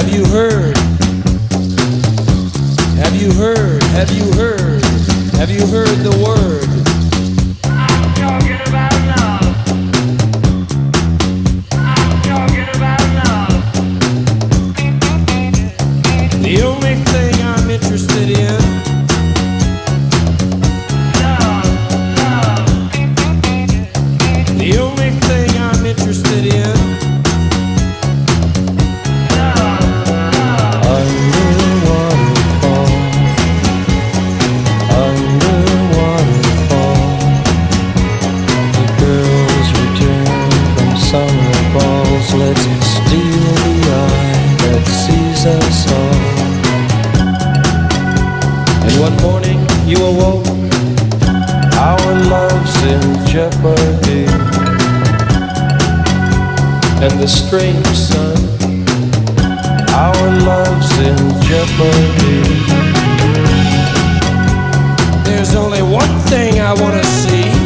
Have you heard? Have you heard? Have you heard? Have you heard the word? I'm talking about love. I'm talking about love. The only thing I'm interested in. Love, love. The only thing I'm interested in. Love, love. Under waterfall, the girls return from summer balls. Let's steal the eye that sees us all. And one morning you awoke, our love's in jeopardy. And the strange sun, our love's in jeopardy. There's only one thing I want to see.